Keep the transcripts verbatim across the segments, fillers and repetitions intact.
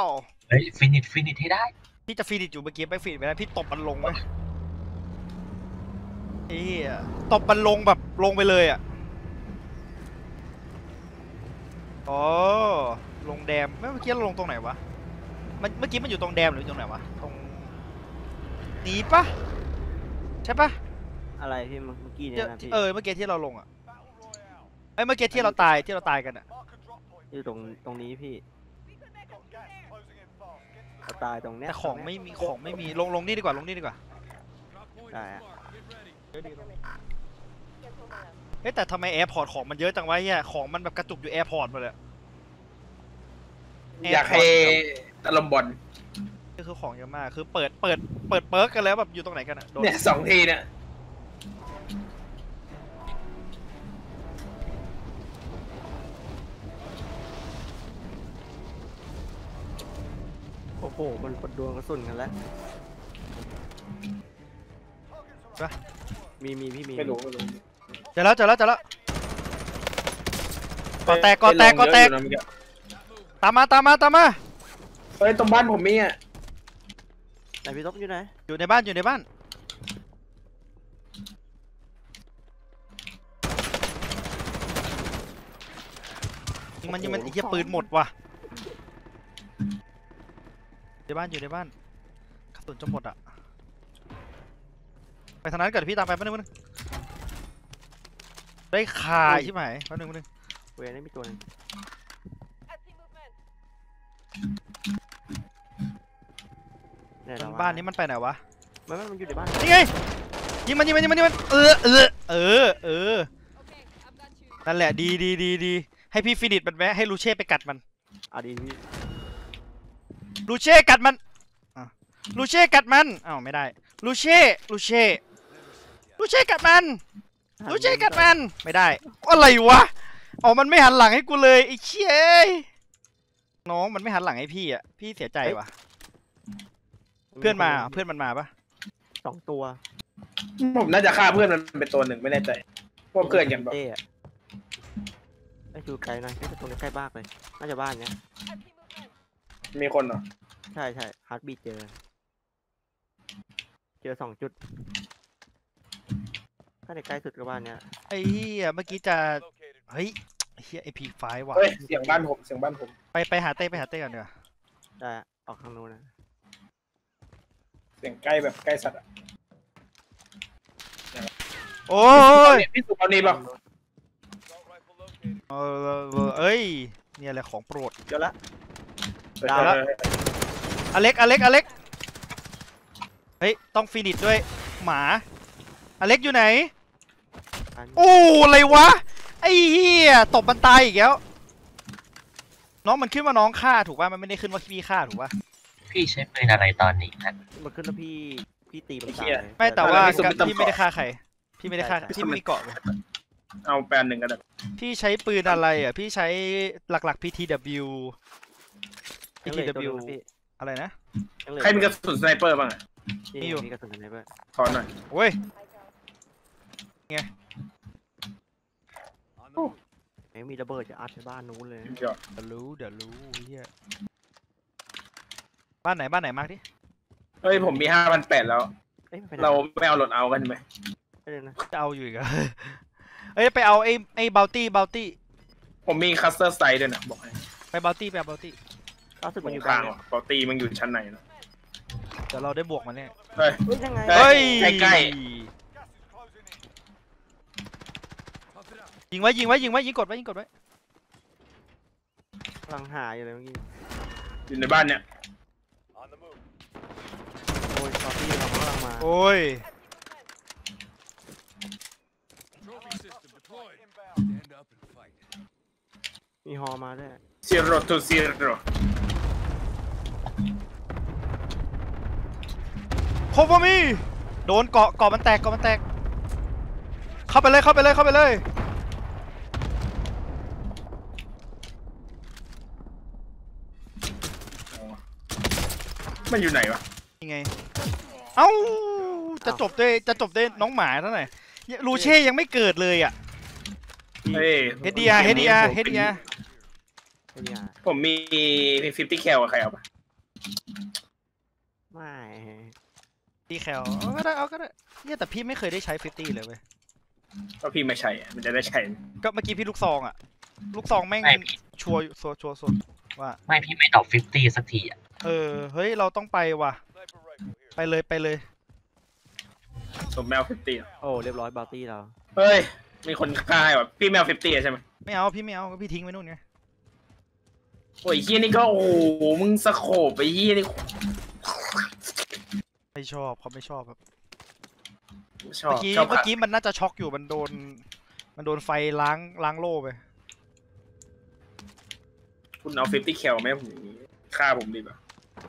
เฮ้ยฟินิชฟินิชให้ได้พี่จะฟินิชอยู่เมื่อกี้ไปฟินิชไปแล้วพี่ตบมันลงไหมเอ้ยตบมันลงแบบลงไปเลยอ่ะอ๋อลงแดมเมื่อกี้เราลงตรงไหนวะมันเมื่อกี้มันอยู่ตรงแดมหรือตรงไหนวะตรงนี้ปะใช่ปะอะไรพี่เมื่อกี้เนี่ยนะพี่เออเมื่อกี้ที่เราลงอ่ะไอ้เมื่อกี้ที่เราตายที่เราตายกันอ่ะอยู่ตรงตรงนี้พี่ตายตรงเนี้ยแต่ของไม่มีของไม่มีลงลงนี่ดีกว่าลงนี่ดีกว่าได้อะเฮ้ยแต่ทำไมแอร์พอร์ตของมันเยอะจังวะเนี่ยของมันแบบกระจุกอยู่แอร์พอร์ตหมดเลยอยากให้ตะลมบอลนี่คือของเยอะมากคือเปิดเปิดเปิดเปิร์กกันแล้วแบบอยู่ตรงไหนกันอะเนี่ยสองทีเนี่ยโอ้โหมันปดดวงกระสุนกันแล้วปะมีมีพี่มีไม่รู้ไม่รู้เจอแล้วเจอแล้วเจอแล้วก่อแตกก่อแตกก่อแตกตามมาตามมาตามมาเฮ้ยตรงบ้านผมมีอ่ะไหนพี่ต๊อบอยู่ไหนอยู่ในบ้านอยู่ในบ้านยิงมันยิงมันไอ้เหี้ยปืนหมดว่ะในบ้านอยู่ในบ้านกระสุนจะหมดอ่ะไปทางนั้นก่อนพี่ตามไปแป๊บนึงแป๊บนึงได้คาใช่ไหมแป๊บนึงแป๊บนึงเวรนี่มีตัวนึงบ้านนี้มันไปไหนวะมันมันอยู่ในบ้านนี่ไงยิงมันยิงมันยิงมันยิงมันเออเออเออเออนั่นแหละดีดีดีดีให้พี่ฟินิชมันแวะให้ลูเช่ไปกัดมันอ่ะดีพี่ลูเช่กัดมันลูเช่กัดมันอ้าวไม่ได้ลูเช่ลูเช่ลูเช่กัดมันลูเช่กัดมันไม่ได้อะไรวะอ๋อมันไม่หันหลังให้กูเลยไอ้เชี่ยน้องมันไม่หันหลังให้พี่อ่ะพี่เสียใจว่ะเพื่อนมาเพื่อนมันมาปะสองตัวผมน่าจะฆ่าเพื่อนมันเป็นตัวหนึ่งไม่แน่ใจพวกเพื่อนกันบอกไอ้คือไกลนะที่ตรงนี้ใกล้บ้านเลยน่าจะบ้านเนี้ยมีคนเหรอใช่ใช่ฮาร์ดบีทเจอเจอสองจุดถ้าในใกล้สุดกับบ้านเนี้ยไอ้เหี้ยเมื่อกี้จะเฮ้ยเฮียไอพีไฟว่ะเฮ้ยเสียงบ้านผมเสียงบ้านผมไปไปหาเต้ไปหาเต้ก่อนเนีกว่ยได้ออกทางโน้นนะเสียงใกล้แบบใกล้สัตว์อ่ะโอ้ยพี่สุเอานี่ป่ะเออเอ้ยเนี่ยแหละของโปรดเดี๋ยวละดาวแล้วอเล็กอเล็กอเล็กเฮ้ยต้องฟินิชด้วยหมาอเล็กอยู่ไหนโอ้อะไรวะไอ้เหี้ยตบมันตายอีกแล้วน้องมันขึ้นว่าน้องฆ่าถูกป่ะมันไม่ได้ขึ้นว่าพี่ฆ่าถูกป่ะพี่ใช้ปืนอะไรตอนนี้นะมันขึ้นแล้วพี่พี่ตีมันตายไม่แต่ว่าพี่ไม่ได้ฆ่าใครพี่ไม่ได้ฆ่าพี่ไม่มีเกาะเลยเอาแปลนหนึ่งก็ได้พี่ใช้ปืนอะไรอ่ะพี่ใช้หลักๆ พี ที ดับเบิลยู พี ที ดับเบิลยู อะไรนะใครมีกระสุนสไนเปอร์บ้างอ่ะมีอยู่มีกระสุนสไนเปอร์ขอหน่อยโอ้ยไงไม่มีระเบิดจะอัดในบ้านนู้นเลยเดี๋ยวรู้เดี๋ยวรู้เฮียบ้านไหนบ้านไหนมากดิเฮ้ยผมมีห้าพันแปดแล้วเราไม่เอารถเอากันไหมจะเอาอยู่อีกเหรอเอ้ยไปเอาไอ้ไอ้บาลตี้บาลตี้ผมมีคัสเตอร์ไซด์ด้วยนะบอกให้ไปบาลตี้ไปบาลตี้ล่าสุดมันอยู่กลางบาลตี้มันอยู่ชั้นไหนนะเดี๋ยวเราได้บวกมันเนี่ยเฮ้ยเฮ้ยใกล้ยิงไว้ยิงไว้ยิงไว้ยิงกดไว้ยิงกดไว้กำลังหาอยู่เลยเมื่อกี้อยู่ในบ้านเนี่ยโอ้ยตอนที่เรากำลังมาโอ้ยมีฮอมาด้วยซีโร่ทูซีโร่โคฟมีโดนเกาะเกาะมันแตกเกาะมันแตกเข้าไปเลยเข้าไปเลยเข้าไปเลยมันอยู่ไหนวะยังไงเอ้าจะจบด้วยจะจบด้วยน้องหมาเท่าไหร่ลูเช่ยังไม่เกิดเลยอ่ะเฮ้ยเฮดดีอาร์เฮดดีอาร์เฮดดีอาร์ไม่มีอ่ะผมมีฟิฟตี้แคลใครเอาปะไม่ตีแคลเอาก็ได้เอาก็ได้เนี่ยแต่พี่ไม่เคยได้ใช้ฟิฟตี้เลยเว้ยก็พี่ไม่ใช่อะมันจะได้ใช้ก็เมื่อกี้พี่ลูกซองอะลูกซองแม่งไม่พี่ชัวร์ชัวร์ชัวร์สุดว่าไม่พี่ไม่ดอกฟิฟตี้สักทีอ่ะเออเฮ้ยเราต้องไปว่ะไปเลยไปเลยผมแมวฟิฟตี้โอ้เรียบร้อยบาวตี้เราเฮ้ยมีคนฆ่าให้ว่ะพี่แมวฟิฟตี้ใช่ไหมไม่เอาพี่ไม่เอาพี่ทิ้งไว้นู่นไงโอ้ยเฮียนี่ก็โอ้โหมึงสโคปไปเฮียนี่ไม่ชอบเขาไม่ชอบครับชอบเมื่อกี้ชอบเมื่อกี้มันน่าจะช็อกอยู่มันโดน มันโดนไฟล้างล้างโล่ไปคุณเอาฟิฟตี้แคลไหมผมฆ่าผมดีป่ะ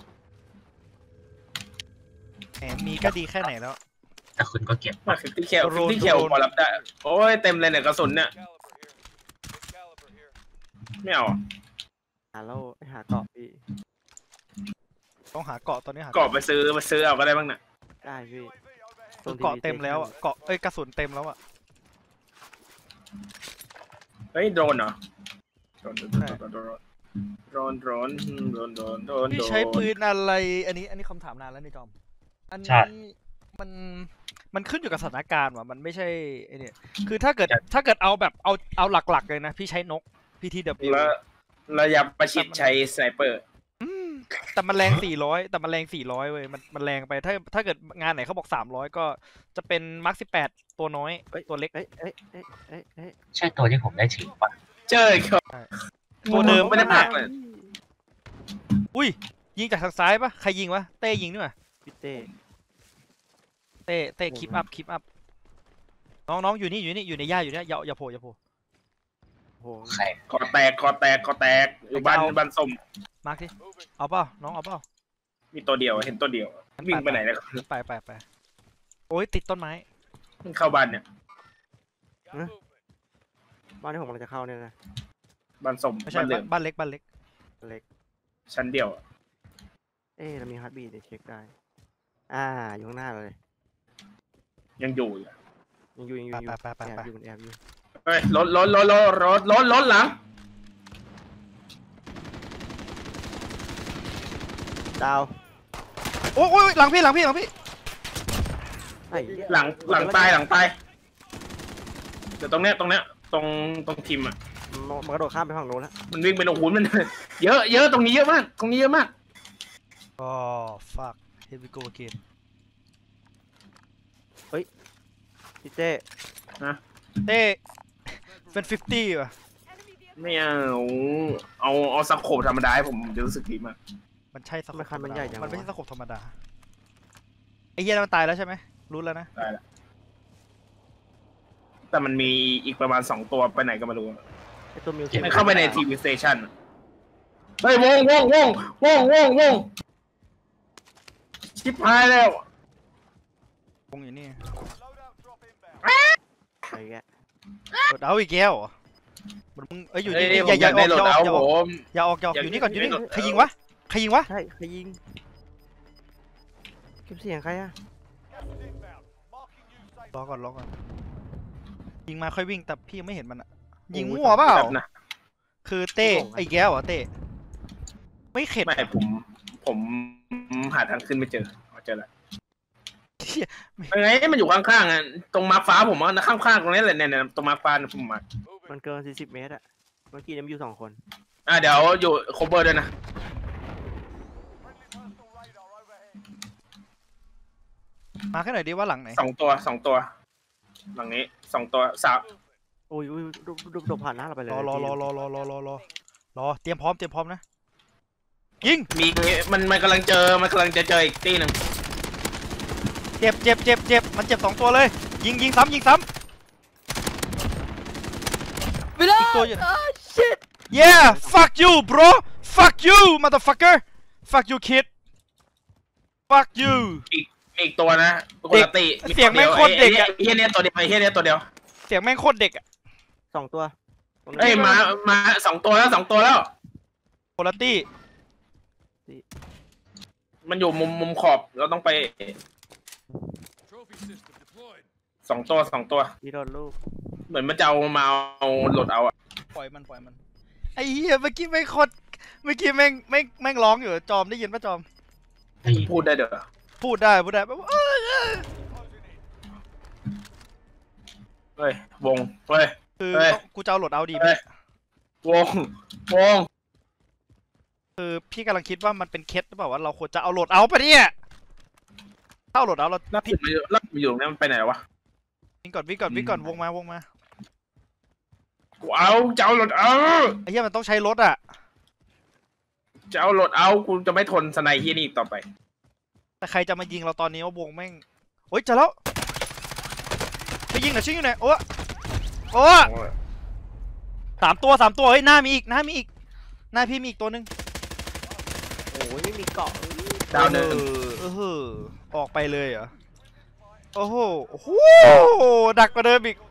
แหมมีก็ดีแค่ไหนแล้วแต่คุณก็เก็บมาฟิฟตี้แคลโดฟิฟนตี้แคลโดนพอรับได้โอ้ยเต็มเลยเนี่ยกระสุนเนี่ยไม่เอาอะหาโล่หาเกาะพี่ต้องหาเกาะตอนนี้หาเกาะไปซื้อมาซื้อเอาก็ได้บ้างน่ะได้พี่คือเกาะเต็มแล้วอะเกาะเอ้ยกระสุนเต็มแล้วอะเฮ้ยโดรนเหรอโดรนโดรนโดรนโดรนโดรนโดรนโดรนโดรนพี่ใช้ปืนอะไรอันนี้อันนี้คำถามนานแล้วนี่จอมอันใช่นี้มันมันขึ้นอยู่กับสถานการณ์ว่ะมันไม่ใช่ไอเนี่ยคือถ้าเกิดถ้าเกิดเอาแบบเอาเอาหลักๆเลยนะพี่ใช้นกพีทีดับแล้วระยะประชิดใช้สไนเปอร์แต่มันแรงสี่ร้อยแต่มันแรงสี่ร้อยเว้ยมันมันแรงไปถ้าถ้าเกิดงานไหนเขาบอกสามร้อยก็จะเป็นมาร์คสิบแปดตัวน้อยตัวเล็กเอ้ยเอ้ยเอ้ยเอ้ยเอ้ยใช่ตัวที่ผมได้ฉีกปะเจอเขาตัวเดิมไม่ได้พักเลยอุ้ยยิงจากทางซ้ายปะใครยิงวะเต้ยิงด้วยพี่เต้เต้เต้คลิปอัพคลิปอัพน้องน้องอยู่นี่อยู่นี่อยู่ในหญ้าอยู่เนี่ยอย่าอย่าโผล่อย่าโผล่โหใครคอแตกคอแตกคอแตกอยู่บ้านบ้านส้มมาร์คดิเอาเปล่าน้องเอาเปล่ามีตัวเดียวเห็นตัวเดียววิ่งไปไหนแล้วไปไปไปโอ้ยติดต้นไม้มันเข้าบ้านเนี่ยบ้านที่ผมกำลังจะเข้าเนี่ยนะบ้านส้มไม่ใช่บ้านเหลืบ้าอน งบ้านเล็กบ้านเล็กเล็กชั้นเดียวอะเอ้ยเรามีฮาร์ดบีทเดี๋ยวเช็คได้อ่าอยู่ข้างหน้าเราเลยยังอยู่อยู่ยังอยู่ยังอยู่ไปไปไปแอบไปอยู่มันแอบอยู่เฮ้ยรถรถรถรถรถรถรถหลังดาวโอ้ยโอ้ยหลังพี่หลังพี่หลังพี่ไอ้หลังหลังตายหลังตายเดี๋ยวตรงเนี้ยตรงเนี้ยตรงตรงทีมอ่ะมันมันกระโดดข้ามไปฝั่งโน้นแล้วมันวิ่งไปโอ้โหมัน เยอะเยอะตรงนี้เยอะมากตรงนี้เยอะมากอ๋อ fuck here we go again พี่เต้เต้เป็นฟิฟตี้ป่ะไม่เอาเอาเอาสโคปธรรมดาให้ผมจะรู้สึกดีมากมันใช่สโคมันปคันมันใหญ่จังมันไม่ใช่วะสโคปธรรมดาไอ้เหี้ยนั่นมันตายแล้วใช่ไหมรู้แล้วนะได้ละแต่มันมีอีกประมาณสองตัวไปไหนก็ไม่รู้ไอ้ตัวมิวมันเข้าไปในทีวีสเตชันเฮ้ยวงวงวงวงวงวงชิบหายแล้ววงอยู่นี่ไอ้แกกดเอาอีกแล้วเหรอมันมึงเอ้ยอยู่เฮ้นี่ยนี่ผอย่าม อย่าอยากอได้อกโหลอย่าดอเอาอกอย่าออกอย่าออกอย่าออกผมอยากอยู่นี่ก่อนอยู่นี่อยากใครยิงวะใครยิงวะใช่ใครยิงเก็บเสียงใครอะรอก่อนรอก่อนยิงมาค่อยวิ่งแต่พี่ยังไม่เห็นมันอะยิงมั่วเปล่าแบบนะคือเต้ไอ้แก้วเหรอเต้ไม่เข็ดไม่ผม ผมหาทางขึ้นไม่เจออ๋อเจอแล้วเหี้ยยังไงมันอยู่ข้างๆอ่ะตรงมาร์คฟ้าผมอ่ะข้างๆตรงนี้แหละเนี่ยตรงมาร์คฟ้าผมมามันเกินสี่สิบเมตรอะเมื่อกี้น้ำอยู่สองคนอ่ะเดี๋ยวอยู่โคเบอร์ด้วยนะมาแค่ไหนอยดีว่าหลังไหนสองตัวสองตัว หลังนี้สองตัวสามโอ้ยอุ้ยดบดบดบผ่านหน้าเราไปเลยรอรอรอรอรอรอรอรอรอเตรียมพร้อมเตรียมพร้อมนะยิงมีมันมันกำลังเจอมันกำลังจะเจออีกตีหนึ่งเจ็บเจ็บเจ็บเจ็บมันเจ็บสองตัวเลย ยิงยิงซ้ำยิงซ้ำอีกตัวอยู่ yeah fuck you bro fuck you motherfucker fuck you kid fuck you อีกอีกตัวนะคนละตีเสียงแม่งโคตรเด็กอะไอ้เฮียเนี่ยตัวเดียวไอ้เฮียเนี่ยตัวเดียวเสียงแม่งโคตรเด็กอะสองตัวตรงนี้เอ้ยมามาสองตัวแล้วสองตัวแล้วโคลตี้มันอยู่มุมมุมขอบเราต้องไปสองตัวสองตัวพี่โดนลูกเหมือนมันจะเอามาเอาหลดเอาอะปล่อยมันปล่อยมันไอ้เหี้ยเมื่อกี้แม่งโคตรเมื่อกี้แม่งแม่งแม่งร้องอยู่จอมได้ยินปะจอมได้ยินพูดได้เด้อพูดได้พูดได้แบบว่าเอ้ยเอ้ยเฮ้ย วง เฮ้ยคือเฮ้ยกูจะเอาโหลดเอาดีเฮ้พี่ย วง วงคือพี่กำลังคิดว่ามันเป็นเคสหรือเปล่าว่าเราควรจะเอาโหลดเอาปะเนี่ยถ้าเอาโหลดเอาเราล่าสุดมันอยู่ล่าสุดมันอยู่ตรงนี้มันไปไหนวะวิ่งก่อนวิ่งก่อนวิ่งก่อนวงมาวงมากูเอาจะเอารถเอาไอ้เหี้ยมันต้องใช้รถอ่ะจะเอารถเอากูจะไม่ทนสไนเฮียนี่อีกต่อไปแต่ใครจะมายิงเราตอนนี้ว่าวงแม่งโอ๊ยเจอแล้วไปยิงหน่อยชิงอยู่ไหนโอ้โอ้สามตัวสามตัวเฮ้ยหน้ามีอีกหน้ามีอีกหน้าพี่มีอีกตัวหนึ่งโอ้ยไม่มีเกาะดาวหนึ่งเออเฮ้อออกไปเลยเหรอโอ้โหโอ้โหดักกว่าเดิมอีก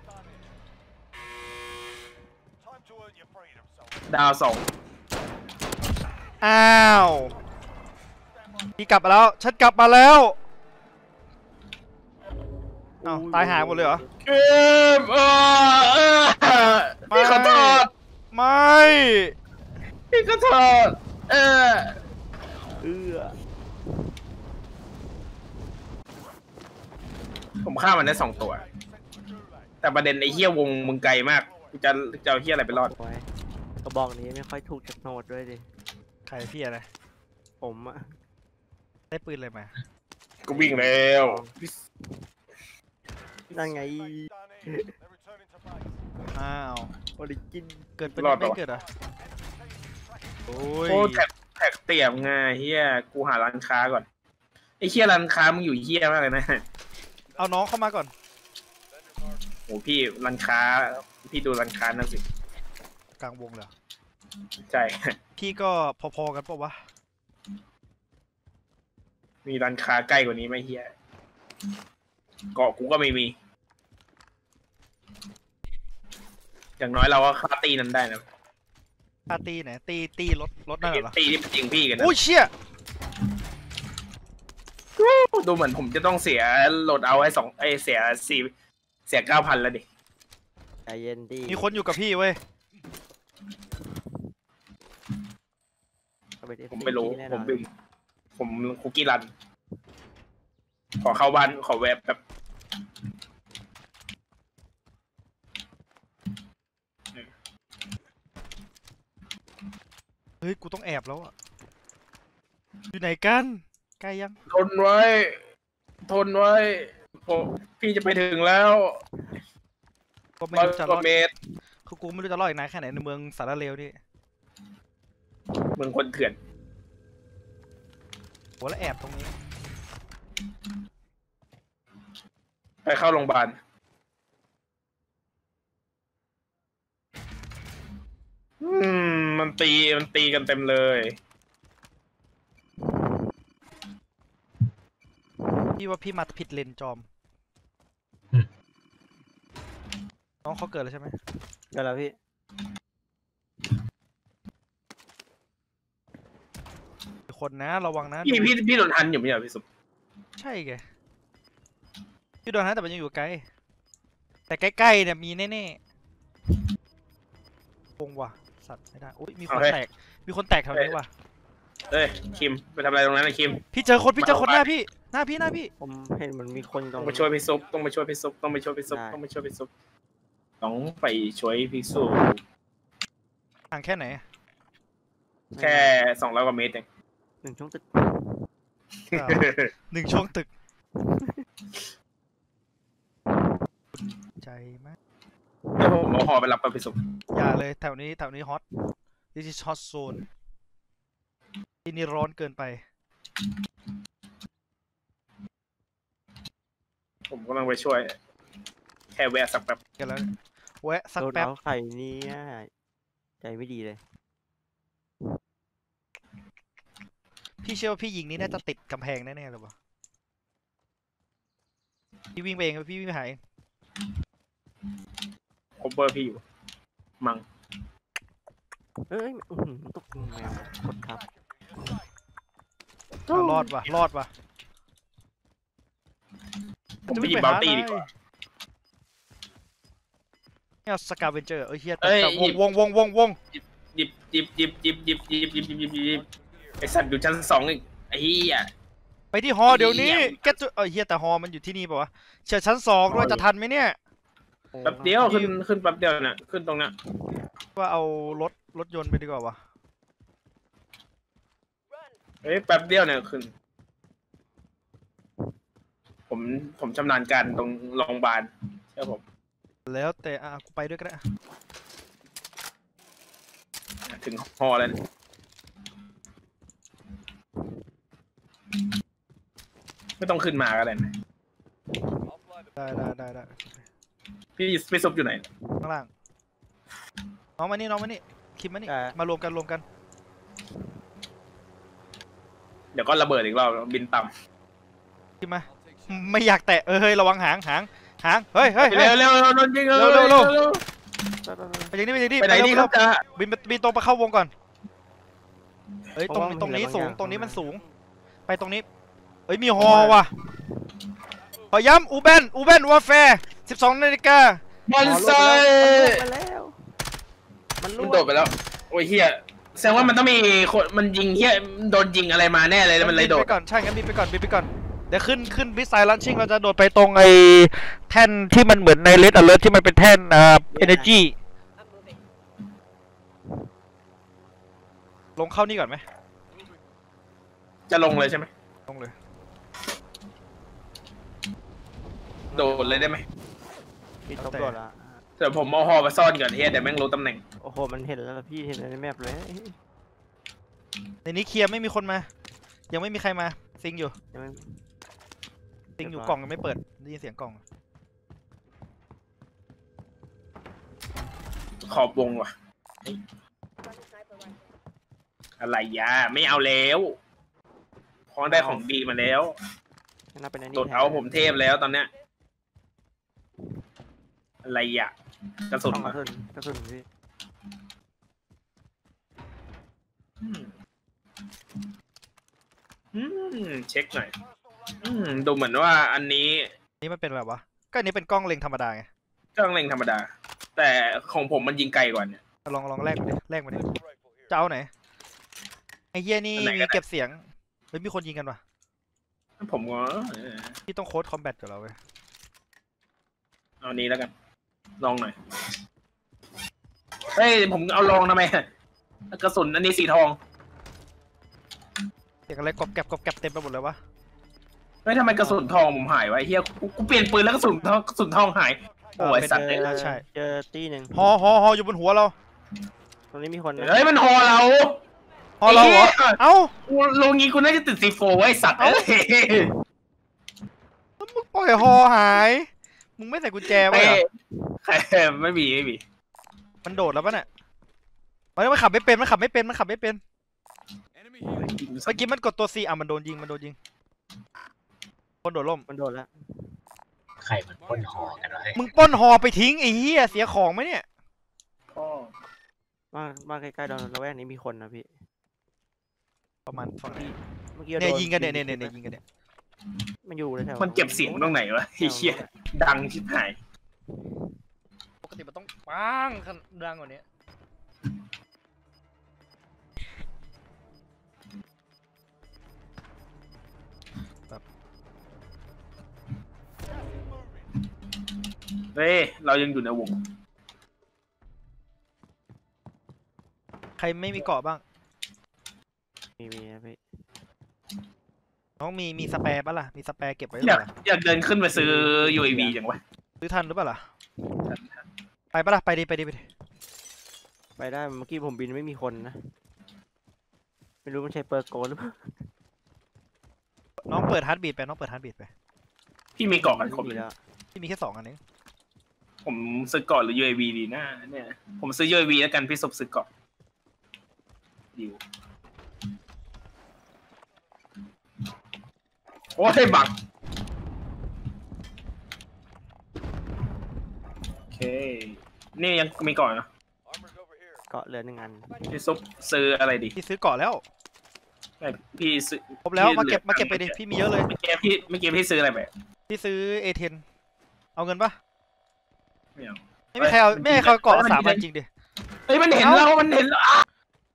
ดาวสองอ้าวพี่กลับมาแล้วฉันกลับมาแล้วอ้าวตายหายหมดเลยเหรอเกมเออเออพี่ขอโทษไม่พี่ขอโทษเออเอื้อผมฆ่ามันได้สองตัว แต่ประเด็นไอ้เฮียวงมึงไกลมากกูจะจะเอาเฮียอะไรไปรอดโอ้ยกระบอกนี้ไม่ค่อยถูกจากโนดด้วยดิใครพี่อะไรผมอะได้ปืนอะไรมากูวิ่งแล้วนั่นไงอ้าวออริจินเกิดเป็นไม่เกิดอ่ะโอ้ยโคตรแท็กแท็กเตี่ยมไงเฮียกูหาร้านค้าก่อนไอ้เฮียร้านค้ามึงอยู่เฮียมากเลยนะเอาน้องเข้ามาก่อนโอ้พี่ร้านค้าพี่ดูร้านค้านั่นสิกลางวงเลยเหรอใช่พี่ก็พอๆกันปะวะมีร้านค้าใกล้กว่านี้ไหมเฮียเกาะกูก็ไม่มี อย่างน้อยเราก็ฆ่าตีนั้นได้นะปาตีไหนตีตีรถรถนั่นเหรอตีที่มันยิงพี่กันนะโอ้ยเชี่ยดูเหมือนผมจะต้องเสียโหลดเอาให้สองไอเสียสี่เสียเก้าพันแล้วดิใจเย็นดิมีคนอยู่กับพี่เว้ยเอาเป็นผมไม่รู้แน่นผอมนบิมผมคุกกี้รัน ขอเข้าบ้านขอแวบแบบเฮ้ยกูต้องแอบแล้วอะอยู่ไหนกันใกล้ยังทนไว้ ทนไว้ผมพี่จะไปถึงแล้วก็ไม่ร้อยรู้จะกรอว่าดเมตรคือกูไม่รู้จะรอดอีกนานแค่ไหนในเมืองสารเลวนี่เมืองคนเถื่อนโหแล้วแอบตรงนี้ไปเข้าโรงพยาบาลอืมมันตีมันตีกันเต็มเลยพี่ว่าพี่มาผิดเลนจอมน้องเขาเกิดแล้วใช่ไหมเดี๋ยวแล้วพี่คนนะระวังนะพี่พี่พี่โดนทันอยู่ไหมอ่ะพี่สุปใช่ไงพี่โดนนะแต่มันยังอยู่ไกลแต่ใกล้ๆเนี่ยมีแน่ๆวงว่ะสัตว์ไม่ได้อุ้ยมีคนแตกมีคนแตกแถวนี้ว่ะเอ้ยคิมไปทำอะไรตรงนั้นนะคิมพี่เจอคนพี่เจอคนหน้าพี่หน้าพี่หน้าพี่ผมเห็นมันมีคนตรต้อง งไปช่วยพี่ซุปต้องไปช่วยพี่ซุปต้องไปช่วยพี่ซุปได้ต้องไปช่วยพี่ซุปต้องไปช่วยพี่ซุปห่างแค่ไหนแค่สองร้อยกว่าเมตรเองหนึ่งช่วงตึกอ่าหนึ่งช่วงตึกใจมากเดี๋ยวผมเอาหอไปรับไปพี่ซุปอย่าเลยแถวนี้แถวนี้ฮอต this is hot zone ที่นี่ร้อนเกินไปผมกำลังไปช่วย แค่แวะสักแป๊บกันแล้วแวะสักโดนแป๊บเอาไข่เนี่ยใจไม่ดีเลยพี่เชื่อว่าพี่ยิงนี้น่าจะติดกำแพงแน่ๆเลยวะพี่วิ่งไปเองพี่วิ่งไปหาเองคบเบอร์พี่อยู่ มังเอ้ยอื้อหือตกแมวกดครับอ่ะรอดว่ะรอดว่ะผมไปหยิบบาลตี้ดีกว่าเนี่ยสกาเวนเจอร์เอ้ยเฮียเอ้ยแต่หยิบวงวงวงวงวงหยิบจิบจิบจิบจิบจิบจิบจิบจิบจิบไอสัตว์อยู่ชั้นสองอีกไอ้เหี้ยไปที่ฮอเดี๋ยวนี้แกจะเออเฮียแต่ฮอมันอยู่ที่นี่ป่าวะเชิญชั้นสองด้วยจะทันไหมเนี่ยแป๊บเดียวขึ้นขึ้นแป๊บเดียวน่ะขึ้นตรงนั้นว่าเอารถรถยนต์ไปดีกว่าวะเฮ้ยแป๊บเดียวเนี่ยขึ้นผมผมชำนาญการตรงโรงพยาบาลใช่ผมแล้วแต่อ่ะกูไปด้วยก็ได้ถึงฮอแล้วเนี่ยไม่ต้องขึ้นมาก็ได้นะได้ได้ได้ได้พี่พี่ซุปอยู่ไหนข้างล่างน้องมานี่น้องมานี่คิมมานี่มารวมกันรวมกันเดี๋ยวก็ระเบิดอีกรอบบินต่ำคิมมาไม่อยากแตะเออเฮ้ยระวังหางหางหางเฮ้ยเฮ้ยเร็วเร็วโดนยิงเร็วเร็วเร็วไปไปไปไปอย่างนี้ไปอย่างนี้ไปไหนดีครับจ้าบินบินตรงไปเข้าวงก่อนเฮ้ยตรงตรงนี้สูงตรงนี้มันสูงไปตรงนี้เฮ้ยมีฮอว่ะขอย้ำอูเบนอูเบนวอร์แฟร์สิบสองนาฬิกามันไซมันแล้วมันมันล่วโดดงไปแล้วโอ้ยเฮียแสดงว่ามันต้องมีคนมันยิงเฮียโดนยิงอะไรมาแน่เลยแล้วมันเลยโดบิดไปก่อนใช่งั้นบินไปก่อนบินไปก่อนเดี๋ยวขึ้นขึ้นวิสัยลันชิ่งเราจะโดดไปตรงไอ้แท่นที่มันเหมือนในเลดอเลิร์ที่มันเป็นแท่นอ่าเอเนจีลงเข้านี่ก่อนไหมจะลงเลยใช่ไหมลงเลยโดดเลยได้ไหมพี่ตบโดดละเดี๋ยวผมเอาฮอมาซ่อนก่อนเฮียเดี๋ยวแม่งรู้ตำแหน่งโอ้โหมันเห็นแล้วล่ะพี่เห็นในแมปเลยในนี้เคลียร์ไม่มีคนมา ยังไม่มีใครมาซิงอยู่ยังไม่ซิงอยู่กล่องยังไม่เปิดได้ยินเสียงกล่องขอบวงว่ะอะไรยะไม่เอาแล้วของได้ของดีมาแล้วน่าเป็นอันนี้โดดเอาผมเทพแล้วตอนเนี้ยอะไรอ่ะกระสุนกระมาสุนกระสุนพี่อืมอืมเช็คหน่อยอืมดูเหมือนว่าอันนี้นี่มันเป็นอะไรวะก็อันนี้เป็นกล้องเล็งธรรมดาไงเครื่องเล็งธรรมดา แต่ของผมมันยิงไกลกว่าเนี่ยลองลองแลกมาดิแลกมาดิจะเอาไหนไอ้เฮียนี่อันไหนก็มีได้เก็บเสียงเฮ้ยมีคนยิงกันวะผมก็เออพี่ต้องโค้ดคอมแบทกับเราเว้ยเอานี้แล้วกัน ลองหน่อยเฮ้ยผมเอาลองทำไมกระสุนอันนี้สีทองเสียงอะไรกรอบแกรบกรอบแกรบเต็มไปหมดเลยวะเฮ้ยทำไมกระสุนทองผมหายวะไอ้เฮียกูกูเปลี่ยนปืนแล้วกระสุนทองกระสุนทองหายโอ้ยสัตว์เลยเออใช่เจอตีหนึ่งฮอฮอฮออยู่บนหัวเราตรงนี้มีคนนะเฮ้ยมันหอเราฮอเราเหรอไหี้ยเอ้ากูลงงี้กูน่าจะติดซีโฟไว้สัตว์เอ้ยมึงปล่อยฮอหายมึงไม่ใส่กุญแจไว้เอ้เหรยอไม่มีไม่มีมันโดดแล้วปะเนี่ยมันมันขับไม่เป็นมันขับไม่เป็นมันขับไม่เป็นเมื่อกี้มันกดตัว C อ่ะมันโดนยิงมันโดนยิงคนโดดล่มมันโดดแล้วใครมันพ่นหอกันวะเฮ้ยมึงปล้นฮอไปทิ้งไอ้เหี้ยเสียของไหมเนี่ยพ่อบ้านบ้านใกล้ๆดอนละแวกนี้มีคนนะพี่ประมาณสองที่เมื่อกี้เนี่ยโดยิงกันเนี่ยเนี่ยเนี่ยยิงกันเนี่ยมันอยู่เลยแถวมันเก็บเสียงตรงไหนวะไอ้เหี้ยดังชิบหายปกติมันต้องปังขนาดดังกว่านี้เฮ้ยเรายังอยู่ในวงใครไม่มีเกาะบ้างมีมีนะพี่น้องมีมีสแปร์ปะล่ะมีสแปร์เก็บไว้หอรืยากอเปล่าอยากเดินขึ้นไปซื้อ ยู เอ วี จังวะซื้อทันหรือเปล่าล่ะไปปะล่ะไปดิไปดิไปดิไปได้เมื่อกี้ผมบินไม่มีคนนะไม่รู้มันใช่เปิร์โกนหรือเปล่าน้องเปิดฮาร์ดบีทไปน้องเปิดฮาร์ดบีทไปพี่มีเกาะกันครบมีเลยแล้วที่มีแค่สองอันเองผมซื้อเกาะหรือ ยู เอ วี ดีนะเนี่ยผมซื้อ ยู เอ วี แล้วกันพี่ศพซื้อเกาะดิวโอ้ยบักโอเคนี่ยังมีเกาะเนาะเกาะเหลือหนึ่งอันพี่ซุปซื้ออะไรดีพี่ซื้อเกาะแล้วไม่พี่ซื้อครบแล้วพี่มาเก็บหลือมาเก็บไปดิพี่มีเยอะเลยเมื่อกี้พี่เมื่อกี้พี่ซื้ออะไรไปพี่ซื้อ เอ เทน เอาเงินปะไม่เอาไม่มีใครเอามันไม่มีใครเอาเกาะมันสามมันอันจริงดิเฮ้ยมันเห็นเรา มันเห็นเราอ่ะ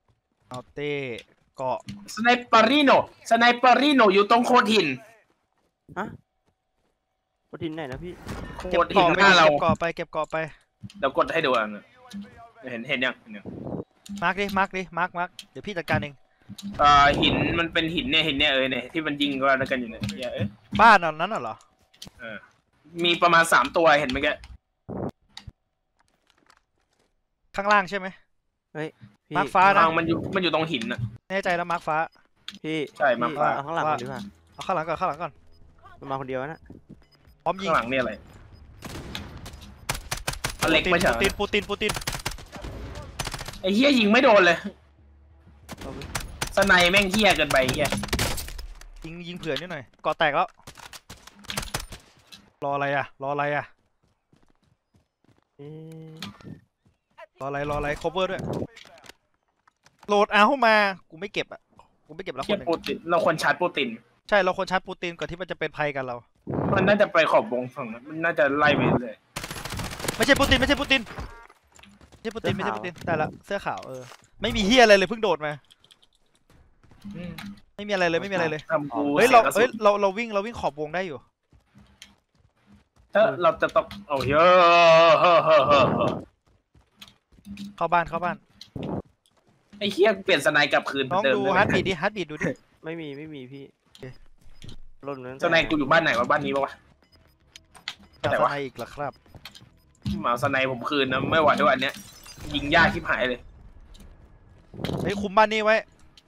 เอาเต้เกาะสไนเปอริโนสไนเปอริโนอยู่ตรงโคดหินฮะโปรตีนไหนนะพี่โคเก็บดหินเกาะไปหน้าเราเก็บเกาะไปเก็บเกาะไปเดี๋ยวกดให้ดูอ่ะเห็นเห็นยังเห็นยังมาร์กดิมาร์กดิมาร์กมาร์กเดี๋ยวพี่จัดการเองเอ่อหินมันเป็นหินเนี่ยหินเนี่ยเออเนี่ยที่มันยิงกันกันอยู่เนี่ยเอ้ยบ้านอันนั้นน่ะเหรอเออมีประมาณสามตัวเห็นไหมแกข้างล่างใช่ไหมพี่มาร์คฟ้าทางมันอยู่มันอยู่ตรงหินน่ะแน่ใจแล้วมาร์กฟ้าพี่ใช่มาร์คพี่ฟ้าเอาข้างหลังว่าก่อนดีกว่าเอาข้างหลังก่อนข้างหลังก่อนมันมาคนเดียวนะพร้อมยิงข้างหลังเนี่ยอะไรอเล็กปูไม่ใช่ตินปูตินปูตินไอ้เฮียยิงไม่โดนเลยเอาไปสไนแม่งเฮียเกินไปเฮียยิงยิงเผื่อนิดหน่อยเกาะแตกแล้วรออะไรอ่ะรออะไรอ่ะเอ๊ะรออะไรรออะไร cover ด้วยโหลดเอามากูไม่เก็บอ่ะกูไม่เก็บแล้วคเฮียนหนึ่งโปรตีนเราควรชาร์จโปรตีนใช่เราควรชาร์จปูตินก่อนที่มันจะเป็นภัยกันเรามันน่าจะไปขอบวงฝั่งนั้นมันน่าจะไล่ไปเลยไม่ใช่ปูตินไม่ใช่ปูตินไม่ใช่ปูตินไม่ใช่ปูตินแต่ละเสื้อขาวเออไม่มีเฮียอะไรเลยเพิ่งโดดมาไม่มีอะไรเลยไม่มีอะไรเลยทำกูเฮ้ยเราสีกะสุเฮ้ยนเราเราวิ่งเราวิ่งขอบวงได้อยู่ถ้าเราจะต้องเอาเฮ้ยเฮ้ยเฮ้ยเฮ้ยเฮ้ยเข้าบ้านเข้าบ้านไอ้เฮียเปลี่ยนสไนกลับคืนน้องเดิมดูเลยฮาร์ดบีดดิฮาร์ดบีดดูดิไม่มีไม่มีพี่ล่นนั้นสไนกูอยู่บ้านไหนวะบ้านนี้ปะวะจากไหนสวะไนอีกเหรอครับมาเอาสไนผมคืนนะไม่ไหวด้วยอันเนี้ยยิงยากชิบหายเลยเฮ้ยคุมบ้านนี้ไว้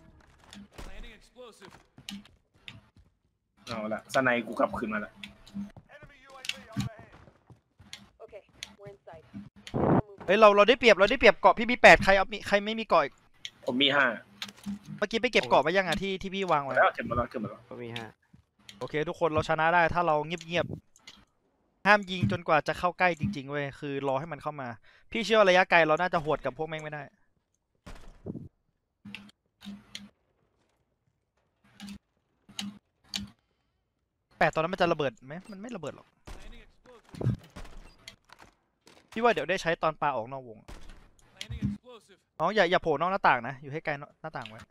เอาละสไนกูกลับคืนมาละ Okay, we're inside. เฮ้ยเราเราได้เปรียบเราได้เปรียบเกาะพี่มีแปดใครเอามีใครไม่มีเกาะอีกผมมีห้าเมื่อกี้ไปเก็บเกาะไปยังอ่ะที่ที่พี่วางไว้แล้วเก็บมาแล้วเก็บมาแล้วก็มีฮะโอเค ทุกคนเราชนะได้ถ้าเราเงียบๆห้ามยิงจนกว่าจะเข้าใกล้จริงๆเว้ยคือรอให้มันเข้ามา พี่เชื่อว่าระยะไกลเราน่าจะหวดกับพวกแม่งไม่ได้แปดตอนนั้นมันจะระเบิดไหมมันไม่ระเบิดหรอกพี่ว่าเดี๋ยวได้ใช้ตอนปลาออกนอกวงน้องอย่าอย่าโผล่นอกหน้าต่างนะอยู่ให้ไกลหน้าต่างไว้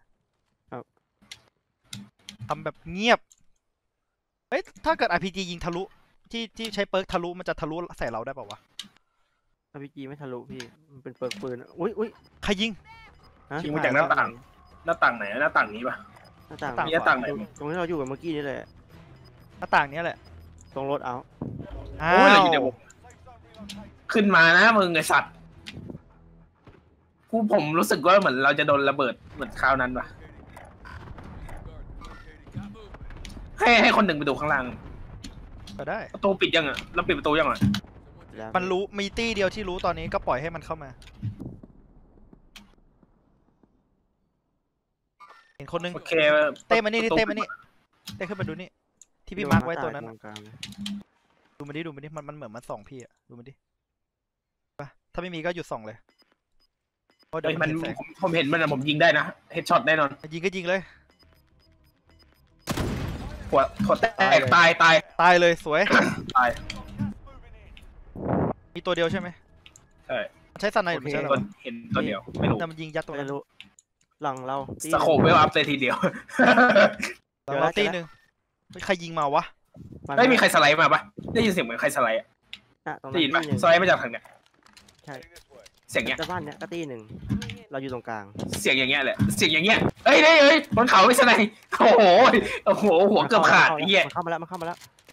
ทำแบบเงียบเฮ้ยถ้าเกิด อาร์ พี จี ยิงทะลุที่ที่ใช้เปิร์กทะลุมันจะทะลุใส่เราได้ป่าวะอาร์พีจีไม่ทะลุพี่มันเป็นเปิร์กปืนอุ้ยอุ้ยใครยิงฮะยิงมาจากหน้าต่าง หน้าต่างไหนหน้าต่างนี้ปะหน้าต่างต่างมีหน้าต่างไหนตรงตรงที่เราอยู่กันเมื่อกี้นี่แหละหน้าต่างเนี้ยแหละตรงรถเอาอ้าโอ้ยเราวอยู่ในวงขึ้นมานะมึงไอสัตว์กูผมรู้สึกว่าเหมือนเราจะโดนระเบิดเหมือนคราวนั้นปะให้ให้คนหนึ่งไปดูข้างล่างก็ได้ประตูปิดยังอ่ะเราปิดประตูยังอ่ะแล้วมันรู้มีตี้เดียวที่รู้ตอนนี้ก็ปล่อยให้มันเข้ามาเห็นคนนึงโอเคเต้มานี่นี่เต้มานี่เต้ขึ้นมาดูนี่ที่พี่มาร์กไว้ตัวนั้นตรอะงกลางเลยดูมันดิดูมันดิมันมันเหมือนมันส่องพี่อะดูมันดิไปถ้าไม่มีก็หยุดส่องเลยเพราะเดี๋ยเฮ้ยวมัมัน นเห็นแสงผมผมเห็นมันอะผมยิงได้นะเฮดช็อตแน่นอนยิงก็ยิงเลยหัวหัวแตกตายตายตายเลยสวยตายมีตัวเดียวใช่ไหมใช่ใช้สไนหรือไม่ใช่หรตัวอเห็นตัวเดียวไม่รู้แต่มันยิงยัดตรงไม่นั้นรู้หลังเราตีสโคปเวลอัพเลยทีเดียวเราเราตีหนึ่งเฮ้ยใครยิงมาวะาไม่มีใครสไลด์มาปะได้ยินเสียงเหมือนใครสไลด์อะอ่ะตรงได้นั้นยินปะตีหนึ่งสไลด์มาจากทางเนี้ยใช่เสียงเงี้ยแต่บ้านเนี้ยก็ตีหนึ่งเราอยู่ตรงกลางเสียงอย่างเงี้ยแหละเสียงอย่างเงี้ยเอ้ยเอ้ยเอ้ยบนเขาไม่สไลด์โอ้โหโอ้โหหัวเกือบขาดไอ้เหี้ยมันเข้ามาแล้วมันเข้ามาแล้ว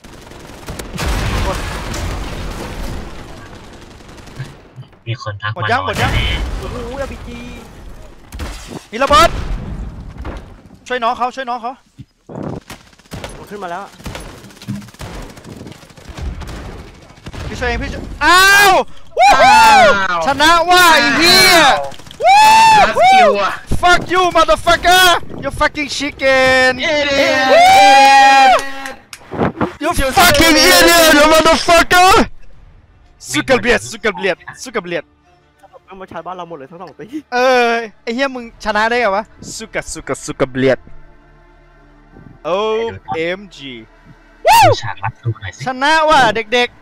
มีคนทักหมดยังหมดยังแน่โอ้โหอาร์พีจีมีระเบิดช่วยน้องเขาช่วยน้องเขามันขึ้นมาแล้วพี่ช่วยเองพี่ช่วยอ้าววู้ฮู้อ้าวชนะว่าไอ้เหี้ยวู้ลัสคิวอะ fuck you motherfucker you fucking chicken เอ้ยเอ้ย you fucking idiot you motherfucker สุกเบียดสุกเบียดสุกเบียดมันมาชาร์จบ้านเราหมดเลยทั้งสองตีเออไอ้เหี้ยมึงชนะได้เหรอวะสุกสุกสุกเบียด โอ เอ็ม จีฉากรับดูหน่อยสิชนะว่ะเด็ก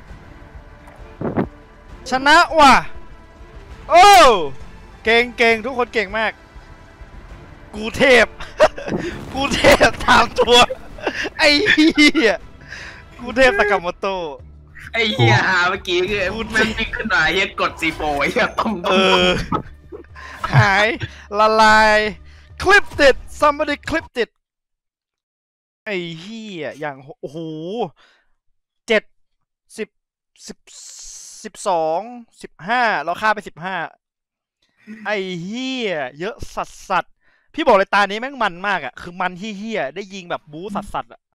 ๆ ชนะว่ะโอ้เก่งเก่งทุกคนเก่งมากกูเทพ กูเทพสามตัว ไอ้เหี้ย กูเทพสากาโมโตะไอ้เหี้ยหาเมื่อกี้คือกูมันวิ่งขึ้นมาเหี้ยกดซีโฟไอ้เหี้ยต้มเอต้มอ หาย ละลาย คลิปติด somebody คลิปติด ไอ้เหี้ย อย่างโอ้โหเจ็ดสิบสิบสิบสองสิบห้าเราฆ่าไปสิบห้าไอ้เหี้ย เยอะสัสสัสพี่บอกเลยตานี้แม่งมันมากอ่ะ คือมันเหี้ยๆได้ยิงแบบบู๊สัสสัสอ่ะ